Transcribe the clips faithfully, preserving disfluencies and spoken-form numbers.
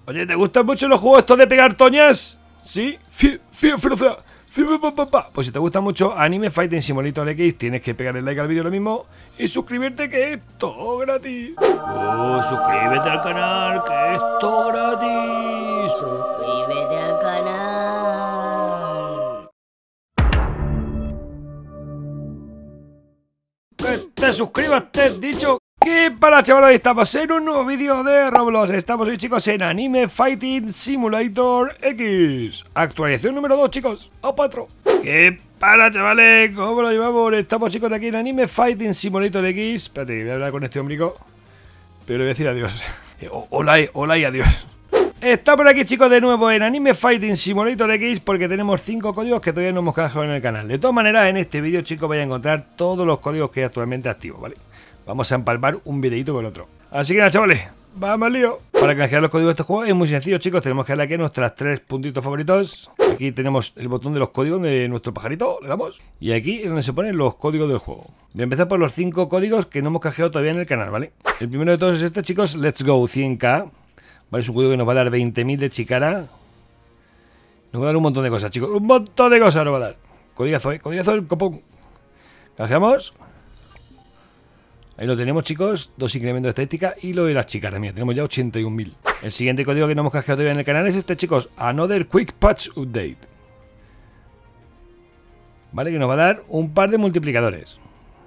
Oye, ¿te gustan mucho los juegos estos de pegar toñas? ¿Sí? Pues si te gusta mucho Anime Fighting Simulator X, tienes que pegar el like al vídeo lo mismo y suscribirte, que es todo gratis. Oh, suscríbete al canal, que es todo gratis. Suscríbete al canal. Que te suscribas, te he dicho. ¿Qué para, chavales? Estamos en un nuevo vídeo de Roblox. Estamos hoy, chicos, en Anime Fighting Simulator X. Actualización número dos, chicos. O cuatro. ¿Qué para, chavales? ¿Cómo lo llevamos? Estamos, chicos, aquí en Anime Fighting Simulator X. Espérate, voy a hablar con este hombrico, pero le voy a decir adiós. Hola, hola y adiós. Estamos aquí, chicos, de nuevo en Anime Fighting Simulator X, porque tenemos cinco códigos que todavía no hemos canjeado en el canal. De todas maneras, en este vídeo, chicos, vais a encontrar todos los códigos que hay actualmente activos, ¿vale? Vamos a empalmar un videito con otro. Así que nada, chavales, vamos al lío. Para canjear los códigos de estos juegos es muy sencillo, chicos. Tenemos que darle aquí a nuestras tres puntitos favoritos. Aquí tenemos el botón de los códigos de nuestro pajarito, le damos. Y aquí es donde se ponen los códigos del juego. Voy a empezar por los cinco códigos que no hemos canjeado todavía en el canal, ¿vale? El primero de todos es este, chicos, Let's Go cien K. Vale, es un código que nos va a dar veinte mil de Chikara. Nos va a dar un montón de cosas, chicos. Un montón de cosas nos va a dar. Códigazo, ¿eh? Códigazo del copón. Canjeamos. Ahí lo tenemos, chicos, dos incrementos de estadística y lo de las Chikaras. Mira, tenemos ya ochenta y un mil. El siguiente código que no hemos canjeado todavía en el canal es este, chicos, Another Quick Patch Update. Vale, que nos va a dar un par de multiplicadores.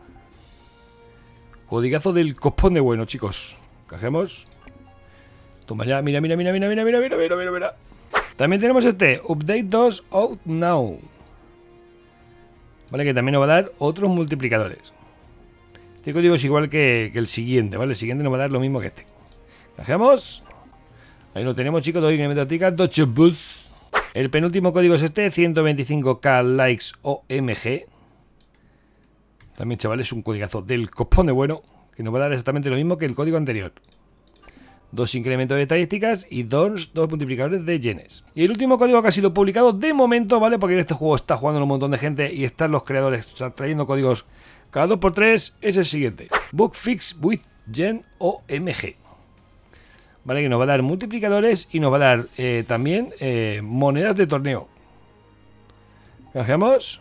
Codigazo del copón de bueno, chicos. Canjeamos. Toma ya, mira, mira, mira, mira, mira, mira, mira, mira, mira, mira. También tenemos este, Update dos Out Now. Vale, que también nos va a dar otros multiplicadores. Este código es igual que, que el siguiente, ¿vale? El siguiente nos va a dar lo mismo que este. Canjeamos. Ahí lo tenemos, chicos, dos incrementos de tica, Dodge Bus. El penúltimo código es este, ciento veinticinco K Likes O M G. También, chavales, es un códigazo del copón de bueno, que nos va a dar exactamente lo mismo que el código anterior. Dos incrementos de estadísticas y dos, dos multiplicadores de yenes. Y el último código que ha sido publicado de momento, ¿vale? Porque en este juego está jugando un montón de gente y están los creadores, o sea, trayendo códigos cada dos por tres, es el siguiente. Bug Fix with Gen O M G. Vale, que nos va a dar multiplicadores y nos va a dar eh, también eh, monedas de torneo. Canjeamos.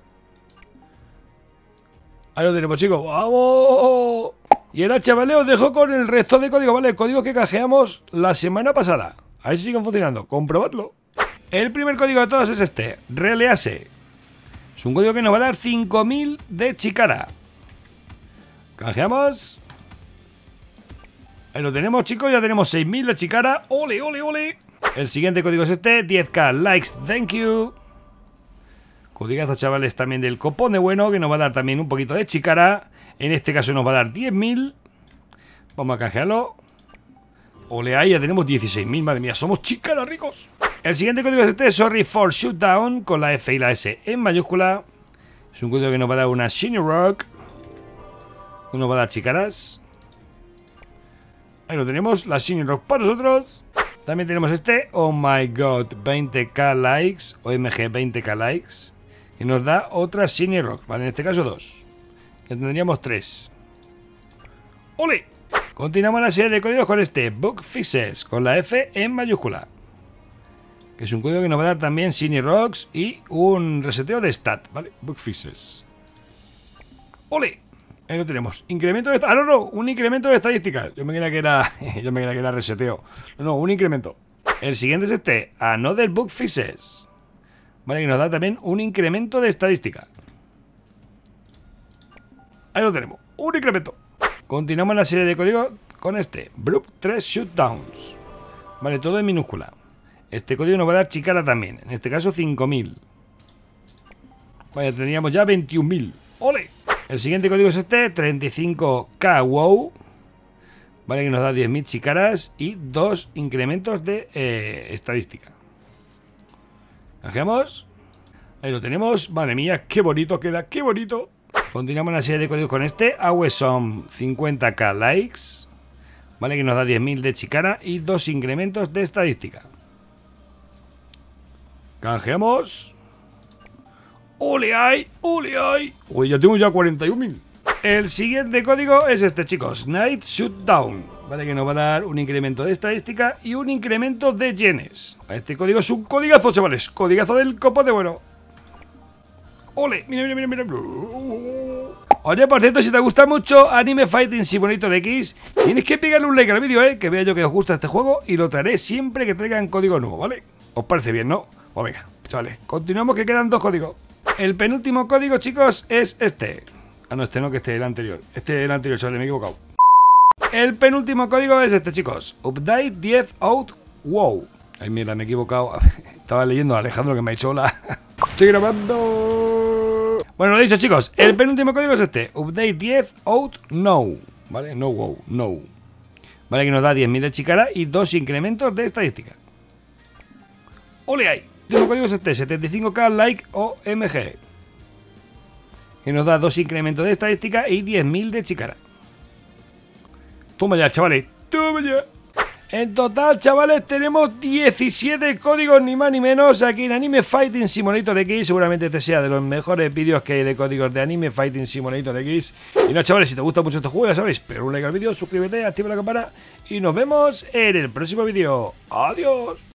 Ahí lo tenemos, chicos. ¡Vamos! Y ahora, chavales, os dejo con el resto de códigos, ¿vale? El código que canjeamos la semana pasada. A ver si siguen funcionando. Comprobadlo. El primer código de todos es este. Release. Es un código que nos va a dar cinco mil de Chikara. Canjeamos. Ahí lo tenemos, chicos. Ya tenemos seis mil de Chikara. ¡Ole, ole, ole! El siguiente código es este. diez K likes, thank you. Codigazo, chavales, también del copón de bueno, que nos va a dar también un poquito de Chikara. En este caso nos va a dar diez mil. Vamos a canjearlo. Ole, ahí ya tenemos dieciséis mil. Madre mía, somos Chikara ricos. El siguiente código es este, Sorry for Shootdown, con la F y la S en mayúscula. Es un código que nos va a dar una Shiny Rock. Nos va a dar Chikaras. Ahí lo tenemos, la Shiny Rock para nosotros. También tenemos este, Oh My God, veinte K likes, O M G veinte K likes, que nos da otra Shiny Rock, vale, en este caso dos. Ya tendríamos tres. ¡Ole! Continuamos la serie de códigos con este, Bug Fixes, con la F en mayúscula. Que es un código que nos va a dar también Shiny Rocks y un reseteo de stat, ¿vale? Bug Fixes. ¡Ole! Ahí lo tenemos. Incremento de... Ah, no, no, un incremento de estadísticas. Yo me creía que era... Yo me creía que era reseteo. No, no, un incremento. El siguiente es este, Another Bug Fixes. Vale, que nos da también un incremento de estadística. Ahí lo tenemos. Un incremento. Continuamos la serie de códigos con este, Brute tres Shootdowns. Vale, todo en minúscula. Este código nos va a dar Chikara también. En este caso cinco mil. Vaya, tendríamos ya veintiún mil. ¡Ole! El siguiente código es este, treinta y cinco K wow. Vale, que nos da diez mil Chikaras y dos incrementos de eh, estadística. Canjeamos. Ahí lo tenemos. Madre mía, qué bonito queda, qué bonito. Continuamos la serie de códigos con este, Awesome cincuenta K likes. Vale, que nos da diez mil de Chikara y dos incrementos de estadística. Canjeamos. ¡Ole ay! ¡Ole ay! Uy, ya tengo ya cuarenta y un mil. El siguiente código es este, chicos. Night Shootdown. Vale, que nos va a dar un incremento de estadística y un incremento de yenes. Este código es un codigazo, chavales. Codigazo del copote bueno. ¡Ole! Mira, mira, mira, mira. Oye, por cierto, si te gusta mucho Anime Fighting Simulator X, tienes que pegarle un like al vídeo, ¿eh? Que vea yo que os gusta este juego y lo traeré siempre que traigan código nuevo, ¿vale? ¿Os parece bien, no? Pues venga, chavales, continuamos que quedan dos códigos. El penúltimo código, chicos, es este. Ah, no, este no, que este es el anterior. Este es el anterior, chavales, me he equivocado. El penúltimo código es este, chicos. Update diez out wow. Ay, mira, me he equivocado. Estaba leyendo a Alejandro que me ha hecho la... Estoy grabando. Bueno, lo he dicho, chicos. El penúltimo código es este. Update diez out no. ¿Vale? No wow, no. Vale, que nos da diez mil de chicara y dos incrementos de estadística. ¡Ole ahí! El último código es este. setenta y cinco K like O M G. Que nos da dos incrementos de estadística y diez mil de chicara. Toma ya, chavales. Toma ya. En total, chavales, tenemos diecisiete códigos, ni más ni menos, aquí en Anime Fighting Simulator X. Seguramente este sea de los mejores vídeos que hay de códigos de Anime Fighting Simulator X. Y no, chavales, si te gusta mucho este juego, ya sabéis, pero un like al vídeo, suscríbete, activa la campana y nos vemos en el próximo vídeo. ¡Adiós!